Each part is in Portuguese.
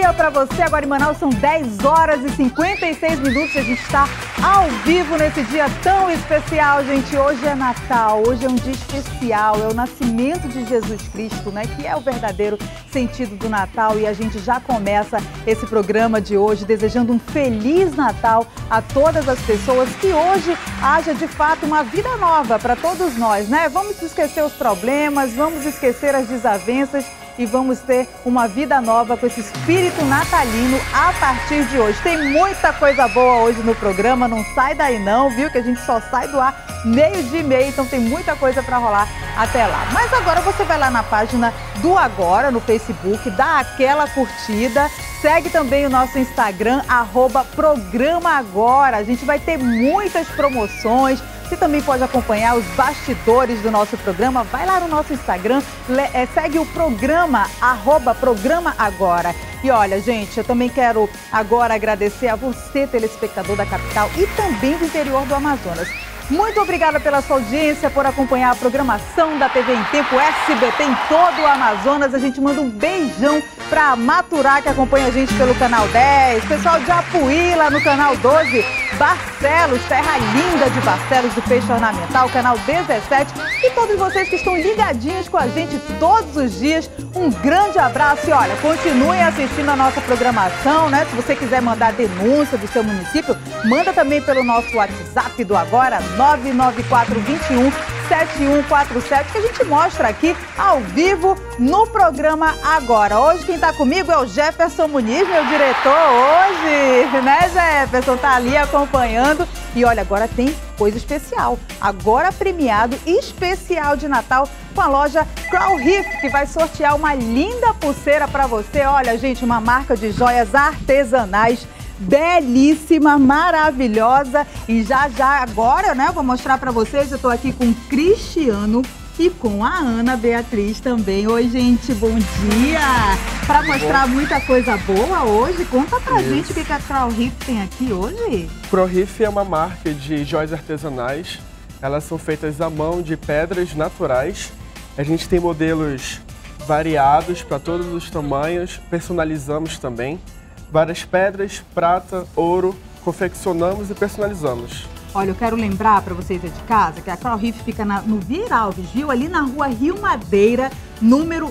dia para você. Agora em Manaus são 10 horas e 56 minutos. A gente está ao vivo nesse dia tão especial, gente. Hoje é Natal, hoje é um dia especial. É o nascimento de Jesus Cristo, né? Que é o verdadeiro sentido do Natal. E a gente já começa esse programa de hoje desejando um Feliz Natal a todas as pessoas. Que hoje haja de fato uma vida nova para todos nós, né? Vamos esquecer os problemas, vamos esquecer as desavenças e vamos ter uma vida nova com esse espírito natalino a partir de hoje. Tem muita coisa boa hoje no programa, não sai daí não, viu? Que a gente só sai do ar 12h30, então tem muita coisa para rolar até lá. Mas agora você vai lá na página do Agora, no Facebook, dá aquela curtida, segue também o nosso Instagram, @programaagora. A gente vai ter muitas promoções. Você também pode acompanhar os bastidores do nosso programa. Vai lá no nosso Instagram, segue o programa, @programaagora. E olha, gente, eu também quero agora agradecer a você, telespectador da capital e também do interior do Amazonas. Muito obrigada pela sua audiência, por acompanhar a programação da TV em Tempo SBT em todo o Amazonas. A gente manda um beijão para Maturá, que acompanha a gente pelo canal 10. Pessoal de Apuí, lá no canal 12. Barcelos, terra linda de Barcelos, do Peixe Ornamental, canal 17. E todos vocês que estão ligadinhos com a gente todos os dias, um grande abraço. E olha, continuem assistindo a nossa programação, né? Se você quiser mandar denúncia do seu município, manda também pelo nosso WhatsApp do Agora, 994217147, que a gente mostra aqui ao vivo no programa Agora. Hoje quem está comigo é o Jefferson Muniz, meu diretor hoje, né, Jefferson? Tá ali acompanhando. E olha, agora tem coisa especial. Agora premiado especial de Natal com a loja Crown Reef, que vai sortear uma linda pulseira para você. Olha, gente, uma marca de joias artesanais belíssima, maravilhosa. E já agora, né, eu vou mostrar para vocês. Eu tô aqui com o Cristiano e com a Ana Beatriz também. Oi, gente, bom dia! Para mostrar muita coisa boa hoje, conta pra gente o que a Crown Reef tem aqui hoje. Crown Reef é uma marca de joias artesanais. Elas são feitas à mão de pedras naturais. A gente tem modelos variados para todos os tamanhos, personalizamos também. Várias pedras, prata, ouro, confeccionamos e personalizamos. Olha, eu quero lembrar para vocês aí de casa que a Crown Reef fica no Vieira Alves, viu? Ali na rua Rio Madeira, número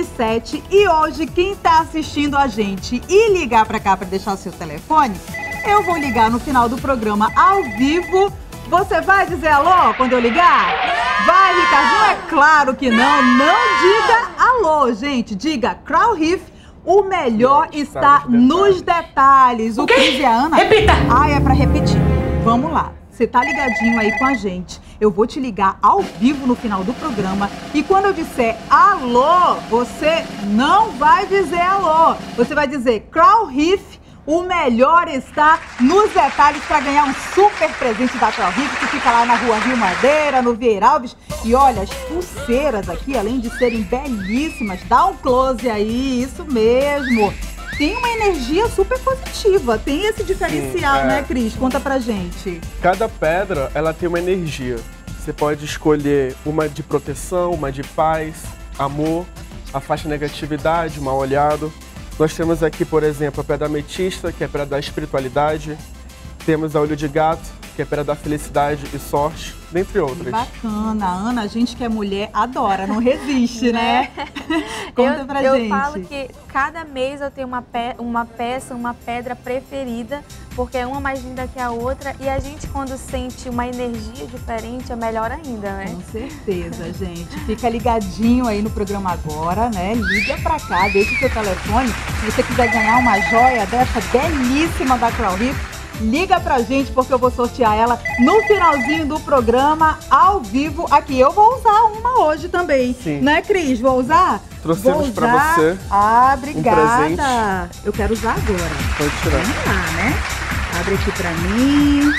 27. E hoje, quem está assistindo a gente e ligar para cá para deixar o seu telefone, eu vou ligar no final do programa ao vivo. Você vai dizer alô quando eu ligar? Vai, Ricardinho? É claro que não. Não diga alô, gente. Diga Crown Reef. O melhor está nos detalhes. O Cris e a Ana... Repita! É para repetir. Vamos lá. Você tá ligadinho aí com a gente. Eu vou te ligar ao vivo no final do programa. E quando eu disser alô, você não vai dizer alô. Você vai dizer Crown Reef. O melhor está nos detalhes para ganhar um super presente da Crown Reef, que fica lá na rua Rio Madeira, no Vieira Alves. E olha, as pulseiras aqui, além de serem belíssimas, dá um close aí, isso mesmo. Tem uma energia super positiva, tem esse diferencial, né, Cris? Conta pra gente. Cada pedra, ela tem uma energia. Você pode escolher uma de proteção, uma de paz, amor, afasta negatividade, mal olhado. Nós temos aqui, por exemplo, a pedra ametista, que é para dar espiritualidade. Temos a olho de gato, que é para dar felicidade e sorte, dentre outras. Que bacana. Ana, a gente que é mulher adora, não resiste, né? Conta pra gente. Eu falo que cada mês eu tenho uma peça, uma pedra preferida, porque é uma mais linda que a outra. E a gente, quando sente uma energia diferente, é melhor ainda, né? Com certeza, gente. Fica ligadinho aí no programa agora, né? Liga pra cá, deixa o seu telefone. Se você quiser ganhar uma joia dessa belíssima da Crown Reef, liga pra gente, porque eu vou sortear ela no finalzinho do programa, ao vivo. Aqui, eu vou usar uma hoje também. Sim. Né, Cris? Vou usar? Trouxemos pra você. Obrigada. Um presente. Eu quero usar agora. Pode tirar. Vamos lá, né? Abre aqui pra mim.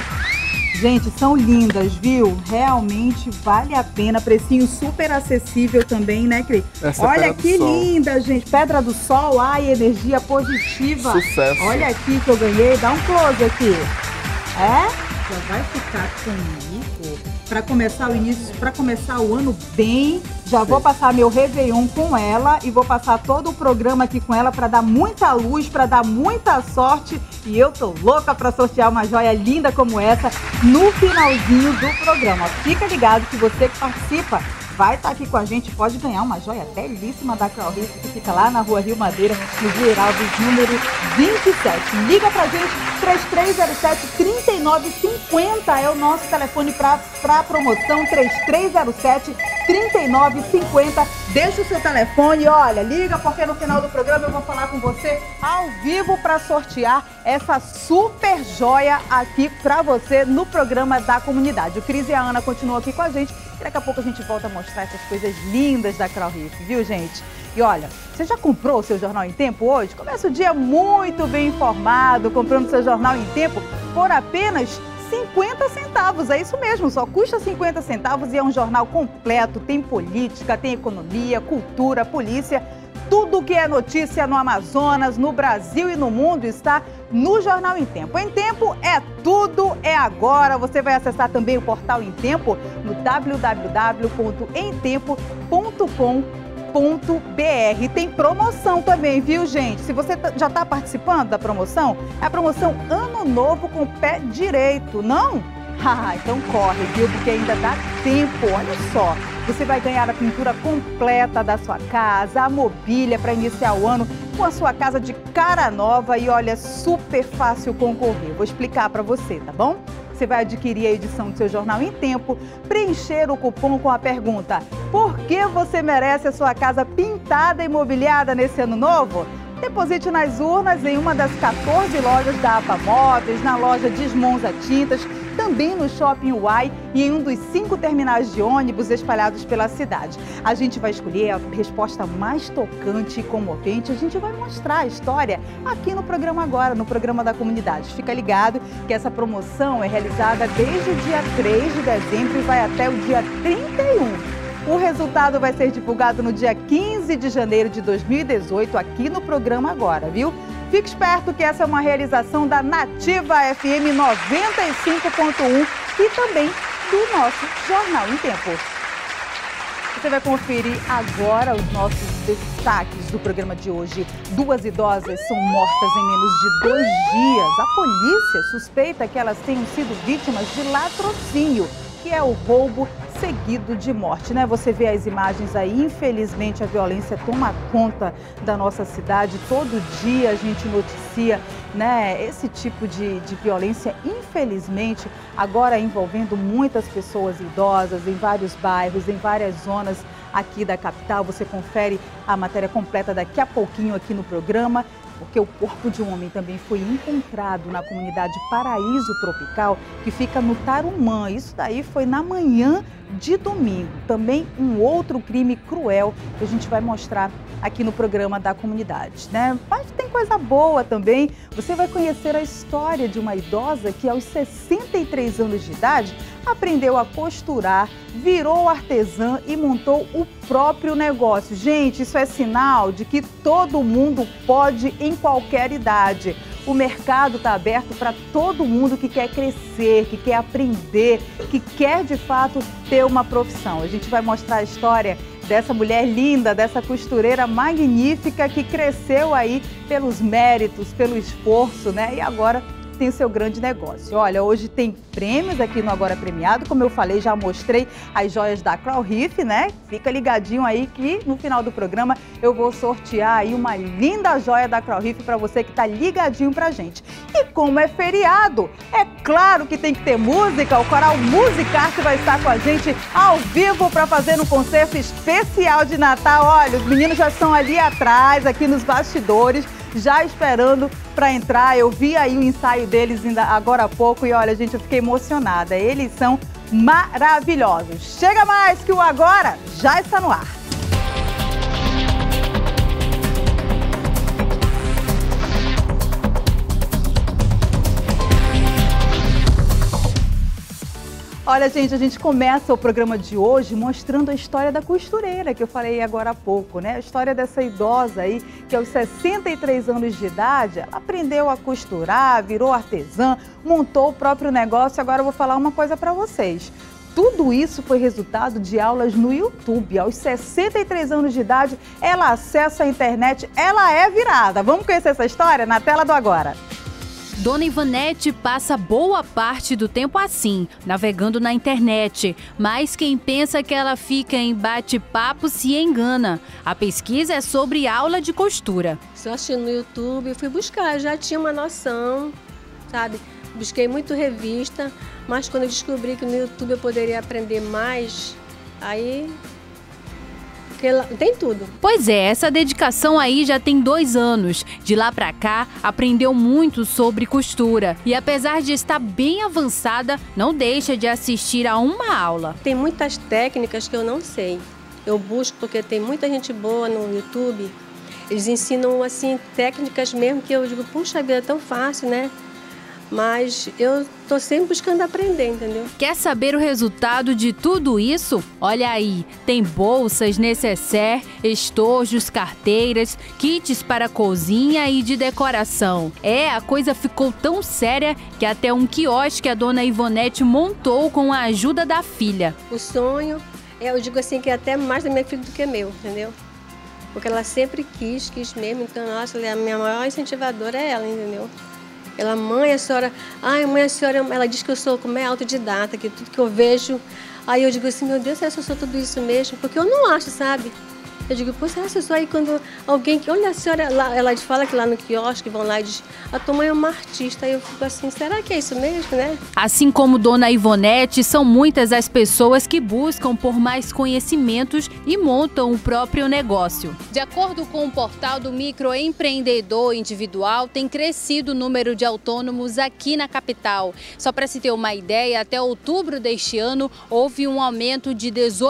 Gente, são lindas, viu? Realmente vale a pena. Precinho super acessível também, né, Cris? Olha que linda, gente. Pedra do Sol, energia positiva. Sucesso. Olha aqui que eu ganhei. Dá um close aqui. Já vai ficar comigo. para começar o início, para começar o ano bem. Já vou passar meu Réveillon com ela e vou passar todo o programa aqui com ela para dar muita luz, para dar muita sorte. E eu tô louca para sortear uma joia linda como essa no finalzinho do programa. Fica ligado que você que participa vai estar aqui com a gente, pode ganhar uma joia belíssima da Crow Riff, que fica lá na Rua Rio Madeira, no Geraldo, número 27. Liga pra gente, 3307-3950 é o nosso telefone para promoção, 3307-3950. Deixa o seu telefone, olha, liga, porque no final do programa eu vou falar com você ao vivo para sortear essa super joia aqui para você no programa da comunidade. O Cris e a Ana continuam aqui com a gente e daqui a pouco a gente volta a mostrar essas coisas lindas da Crow Riff, viu, gente? E olha, você já comprou o seu Jornal em Tempo hoje? Começa o dia muito bem informado, comprando seu Jornal em Tempo por apenas 50 centavos, é isso mesmo, só custa 50 centavos e é um jornal completo, tem política, tem economia, cultura, polícia, tudo que é notícia no Amazonas, no Brasil e no mundo está no Jornal Em Tempo. Em Tempo é tudo, é agora. Você vai acessar também o portal Em Tempo no www.emtempo.com.br. Tem promoção também, viu, gente? Se você já está participando da promoção, é a promoção Ano Novo com Pé Direito, não? Então corre, viu? Porque ainda dá tempo, olha só. Você vai ganhar a pintura completa da sua casa, a mobília para iniciar o ano com a sua casa de cara nova e olha, super fácil concorrer. Vou explicar para você, tá bom? Você vai adquirir a edição do seu Jornal em Tempo, preencher o cupom com a pergunta: por que você merece a sua casa pintada e mobiliada nesse ano novo? Deposite nas urnas em uma das 14 lojas da APA Móveis, na loja Desmonza Tintas, também no Shopping Uai e em um dos 5 terminais de ônibus espalhados pela cidade. A gente vai escolher a resposta mais tocante e comovente. A gente vai mostrar a história aqui no programa agora, no programa da comunidade. Fica ligado que essa promoção é realizada desde o dia 3 de dezembro e vai até o dia 31. O resultado vai ser divulgado no dia 15 de janeiro de 2018 aqui no programa agora, viu? Fique esperto que essa é uma realização da Nativa FM 95.1 e também do nosso Jornal em Tempo. Você vai conferir agora os nossos destaques do programa de hoje. 2 idosas são mortas em menos de 2 dias. A polícia suspeita que elas tenham sido vítimas de latrocínio, que é o roubo seguido de morte, né? Você vê as imagens aí, infelizmente a violência toma conta da nossa cidade. Todo dia a gente noticia, né, esse tipo de violência, infelizmente, agora envolvendo muitas pessoas idosas em vários bairros, em várias zonas aqui da capital. Você confere a matéria completa daqui a pouquinho aqui no programa, porque o corpo de um homem também foi encontrado na comunidade Paraíso Tropical, que fica no Tarumã. Isso daí foi na manhã de domingo. Também um outro crime cruel que a gente vai mostrar aqui no programa da comunidade, né? Mas tem coisa boa também. Você vai conhecer a história de uma idosa que aos 63 anos de idade aprendeu a costurar, virou artesã e montou o próprio negócio. Gente, isso é sinal de que todo mundo pode em qualquer idade. O mercado está aberto para todo mundo que quer crescer, que quer aprender, que quer de fato ter uma profissão. A gente vai mostrar a história dessa mulher linda, dessa costureira magnífica que cresceu aí pelos méritos, pelo esforço, né? E agora tem o seu grande negócio. Olha, hoje tem prêmios aqui no Agora Premiado, como eu falei, já mostrei as joias da Crow Riff, né? Fica ligadinho aí que no final do programa eu vou sortear aí uma linda joia da Crow Riff para você que tá ligadinho pra gente. E como é feriado, é claro que tem que ter música. O Coral Musicarte vai estar com a gente ao vivo para fazer um concerto especial de Natal. Olha, os meninos já estão ali atrás, aqui nos bastidores, já esperando para entrar. Eu vi aí o ensaio deles ainda agora há pouco e olha, gente, eu fiquei emocionada. Eles são maravilhosos. Chega mais que o Agora já está no ar. Olha, gente, a gente começa o programa de hoje mostrando a história da costureira, que eu falei agora há pouco, né? A história dessa idosa aí, que aos 63 anos de idade, ela aprendeu a costurar, virou artesã, montou o próprio negócio. Agora eu vou falar uma coisa para vocês. tudo isso foi resultado de aulas no YouTube. Aos 63 anos de idade, ela acessa a internet, ela é virada. Vamos conhecer essa história na tela do Agora. Dona Ivonete passa boa parte do tempo assim, navegando na internet. Mas quem pensa que ela fica em bate-papo se engana. A pesquisa é sobre aula de costura. Eu assisti no YouTube, fui buscar, já tinha uma noção, sabe? Busquei muito revista, mas quando eu descobri que no YouTube eu poderia aprender mais, aí... porque lá tem tudo. Pois é, essa dedicação aí já tem 2 anos. De lá pra cá, aprendeu muito sobre costura. E apesar de estar bem avançada, não deixa de assistir a uma aula. Tem muitas técnicas que eu não sei. Eu busco porque tem muita gente boa no YouTube. Eles ensinam, assim, técnicas mesmo que eu digo, puxa vida, é tão fácil, né? Mas eu tô sempre buscando aprender, entendeu? Quer saber o resultado de tudo isso? Olha aí, tem bolsas, necessaire, estojos, carteiras, kits para cozinha e de decoração. A coisa ficou tão séria que até um quiosque a dona Ivonete montou com a ajuda da filha. O sonho, eu digo assim, que é até mais da minha filha do que meu, entendeu? Porque ela sempre quis mesmo, então, nossa, a minha maior incentivadora é ela, entendeu? Ela, mãe, a senhora, ela diz que eu sou como é autodidata, que tudo que eu vejo, aí eu digo assim, meu Deus, eu sou tudo isso mesmo, porque eu não acho, sabe? Eu digo, pô, será que eu sou aí quando alguém, olha a senhora, ela fala que lá no quiosque vão lá e diz, a tua mãe é uma artista, aí eu fico assim, será que é isso mesmo, né? Assim como dona Ivonete, são muitas as pessoas que buscam por mais conhecimentos e montam o próprio negócio. De acordo com o portal do microempreendedor individual, tem crescido o número de autônomos aqui na capital. Só para se ter uma ideia, até outubro deste ano, houve um aumento de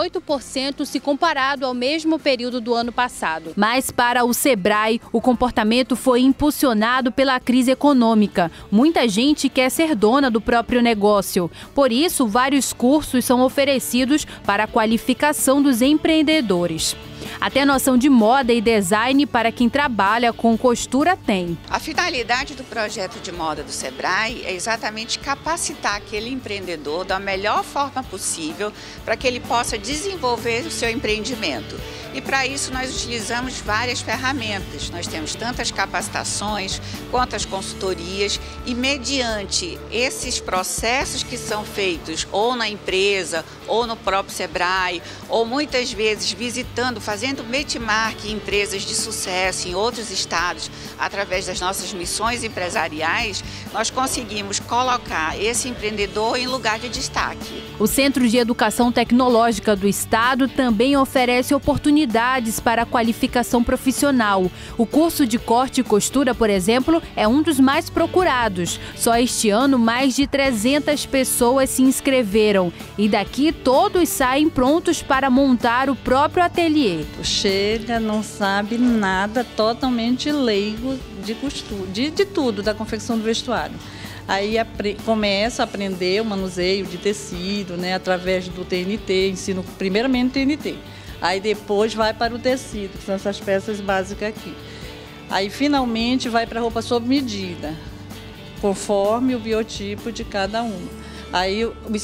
18% se comparado ao mesmo período do ano passado. Mas para o Sebrae, o comportamento foi impulsionado pela crise econômica. Muita gente quer ser dona do próprio negócio. Por isso, vários cursos são oferecidos para a qualificação dos empreendedores. Até noção de moda e design para quem trabalha com costura tem. A finalidade do projeto de moda do Sebrae é exatamente capacitar aquele empreendedor da melhor forma possível para que ele possa desenvolver o seu empreendimento. E para isso nós utilizamos várias ferramentas. Nós temos tantas capacitações quanto as consultorias e mediante esses processos que são feitos ou na empresa ou no próprio Sebrae ou muitas vezes visitando, fazendo benchmark em empresas de sucesso em outros estados através das nossas missões empresariais, nós conseguimos colocar esse empreendedor em lugar de destaque. O Centro de Educação Tecnológica do Estado também oferece oportunidades para a qualificação profissional. O curso de corte e costura, por exemplo, é um dos mais procurados. Só este ano, mais de 300 pessoas se inscreveram. E daqui, todos saem prontos para montar o próprio ateliê. Chega, não sabe nada, totalmente leigo de costura, de tudo, da confecção do vestuário. Aí começa a aprender o manuseio de tecido, né, através do TNT, ensino primeiramente TNT. Aí depois vai para o tecido, que são essas peças básicas aqui. Aí finalmente vai para a roupa sob medida, conforme o biotipo de cada uma. Aí as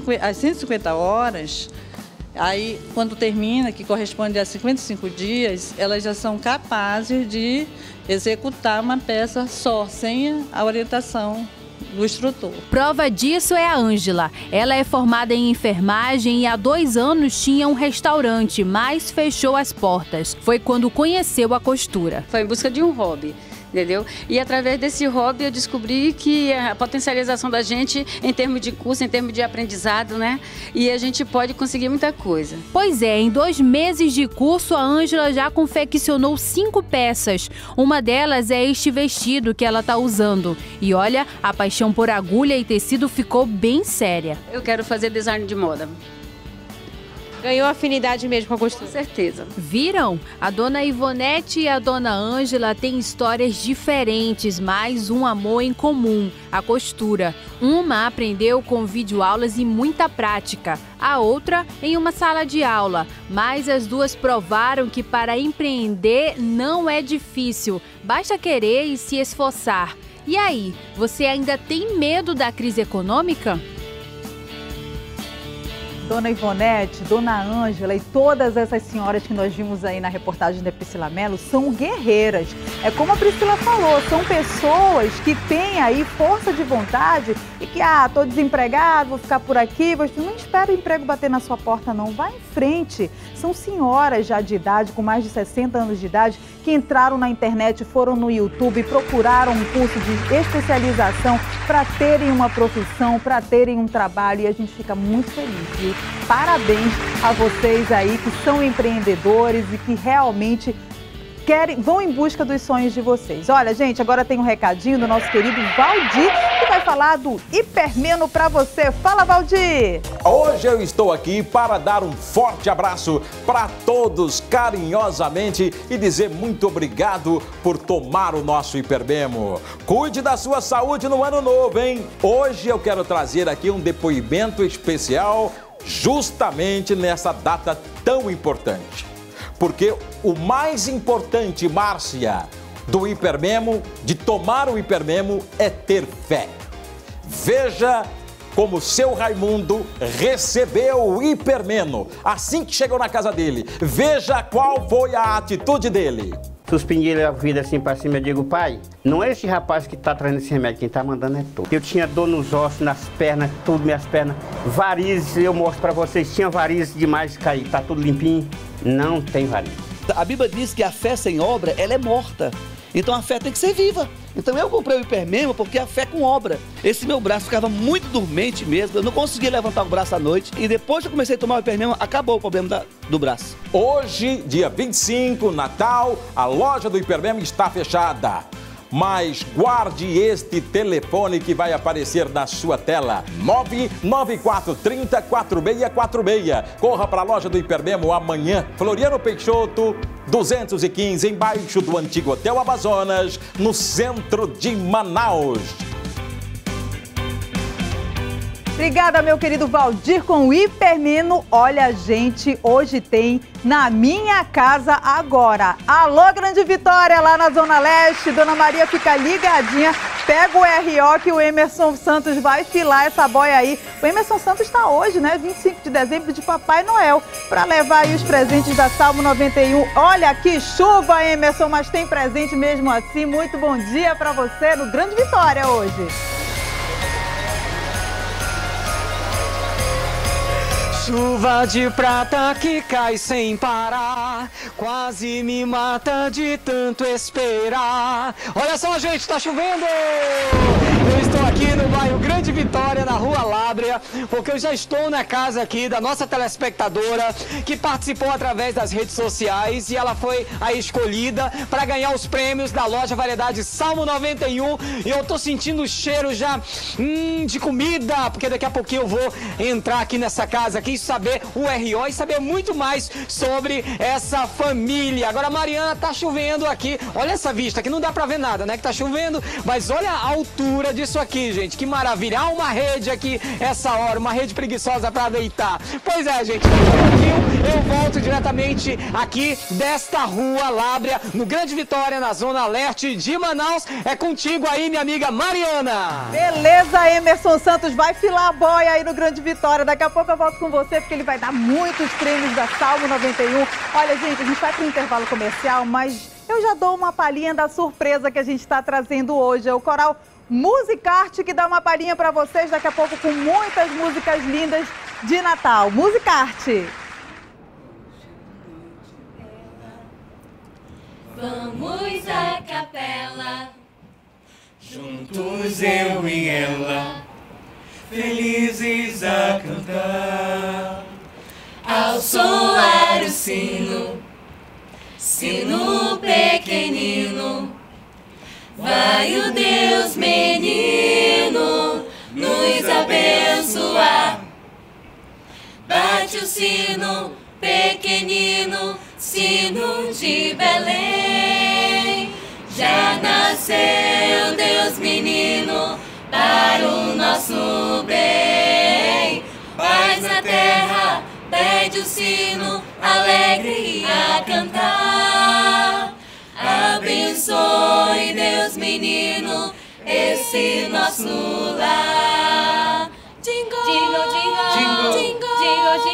150 horas, aí quando termina, que corresponde a 55 dias, elas já são capazes de executar uma peça só, sem a orientação do instrutor. Prova disso é a Ângela. Ela é formada em enfermagem e há 2 anos tinha um restaurante, mas fechou as portas. Foi quando conheceu a costura. Foi em busca de um hobby, entendeu? E através desse hobby eu descobri que a potencialização da gente em termos de curso, em termos de aprendizado, né? E a gente pode conseguir muita coisa. Pois é, em 2 meses de curso a Ângela já confeccionou 5 peças. Uma delas é este vestido que ela está usando. E olha, a paixão por agulha e tecido ficou bem séria. Eu quero fazer design de moda. Ganhou afinidade mesmo com a costura? Com certeza. Viram? A dona Ivonete e a dona Ângela têm histórias diferentes, mas um amor em comum, a costura. Uma aprendeu com videoaulas e muita prática, a outra em uma sala de aula. Mas as duas provaram que para empreender não é difícil, basta querer e se esforçar. E aí, você ainda tem medo da crise econômica? Dona Ivonete, Dona Ângela e todas essas senhoras que nós vimos aí na reportagem da Priscila Mello são guerreiras. É como a Priscila falou, são pessoas que têm aí força de vontade e que, tô desempregado, vou ficar por aqui, não espera o emprego bater na sua porta não, vai em frente. São senhoras já de idade, com mais de 60 anos de idade, que entraram na internet, foram no YouTube, procuraram um curso de especialização para terem uma profissão, para terem um trabalho, e a gente fica muito feliz, viu? Parabéns a vocês aí que são empreendedores e que realmente vão em busca dos sonhos de vocês. Olha, gente, agora tem um recadinho do nosso querido Valdir, que vai falar do Hipermeno para você. Fala, Valdir! Hoje eu estou aqui para dar um forte abraço para todos carinhosamente e dizer muito obrigado por tomar o nosso Hipermeno. Cuide da sua saúde no ano novo, hein? Hoje eu quero trazer aqui um depoimento especial justamente nessa data tão importante. Porque o mais importante, Márcia, do Hipermeno, de tomar o Hipermeno, é ter fé. Veja como seu Raimundo recebeu o Hipermeno assim que chegou na casa dele. Veja qual foi a atitude dele. Suspendi a vida assim pra cima, eu digo, pai, não é esse rapaz que tá trazendo esse remédio, quem tá mandando é tu. Eu tinha dor nos ossos, nas pernas, tudo, minhas pernas, varizes, eu mostro pra vocês, tinha varizes demais, cair, tá tudo limpinho, não tem varizes. A Bíblia diz que a fé sem obra, ela é morta. Então a fé tem que ser viva. Então eu comprei o Hipermeno porque a fé com obra. Esse meu braço ficava muito dormente mesmo, eu não conseguia levantar o braço à noite. E depois que eu comecei a tomar o Hipermeno, acabou o problema do braço. Hoje, dia 25, Natal, a loja do Hipermeno está fechada. Mas guarde este telefone que vai aparecer na sua tela, 99430-4646. Corra para a loja do Hipermeno amanhã, Floriano Peixoto, 215, embaixo do antigo Hotel Amazonas, no centro de Manaus. Obrigada, meu querido Valdir, com o Hipermeno. Olha, gente, hoje tem Na Minha Casa Agora. Alô, Grande Vitória, lá na Zona Leste. Dona Maria fica ligadinha. Pega o RO que o Emerson Santos vai filar essa boia aí. O Emerson Santos está hoje, né, 25 de dezembro, de Papai Noel, para levar aí os presentes da Salmo 91. Olha que chuva, Emerson, mas tem presente mesmo assim. Muito bom dia para você no Grande Vitória hoje. Chuva de prata que cai sem parar, quase me mata de tanto esperar. Olha só, gente, tá chovendo! Eu estou aqui no bairro Grande Vitória, na Rua Lábrea, porque eu já estou na casa aqui da nossa telespectadora, que participou através das redes sociais e ela foi a escolhida para ganhar os prêmios da loja Variedade Salmo 91. E eu tô sentindo o cheiro já de comida, porque daqui a pouquinho eu vou entrar aqui nessa casa aqui, saber o RO e saber muito mais sobre essa família. Agora, Mariana, tá chovendo aqui. Olha essa vista, que não dá pra ver nada, né? Que tá chovendo, mas olha a altura disso aqui, gente. Que maravilha. Há uma rede aqui essa hora, uma rede preguiçosa pra deitar. Pois é, gente. Daqui a pouquinho eu volto diretamente aqui desta Rua Lábrea, no Grande Vitória, na Zona Leste de Manaus. É contigo aí, minha amiga Mariana. Beleza, Emerson Santos vai filar a boia aí no Grande Vitória. Daqui a pouco eu volto com você, porque ele vai dar muitos prêmios da Salmo 91. Olha, gente, a gente vai para o intervalo comercial, mas eu já dou uma palhinha da surpresa que a gente está trazendo hoje. É o coral Musicarte que dá uma palhinha para vocês daqui a pouco com muitas músicas lindas de Natal. Musicarte! Vamos à capela, juntos eu e ela, felizes a cantar, ao soar o sino, sino pequenino, vai o Deus menino nos abençoar. Bate o sino pequenino, sino de Belém, já nasceu Deus menino para o nosso bem. Paz na terra, pede o sino, alegre a cantar. Abençoe Deus menino, esse nosso lar. Jingle, jingle, jingle, jingle, jingle,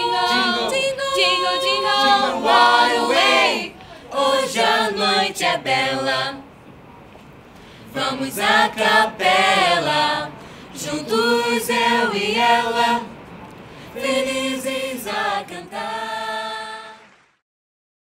é bela. Vamos à capela, juntos eu e ela, felizes a cantar.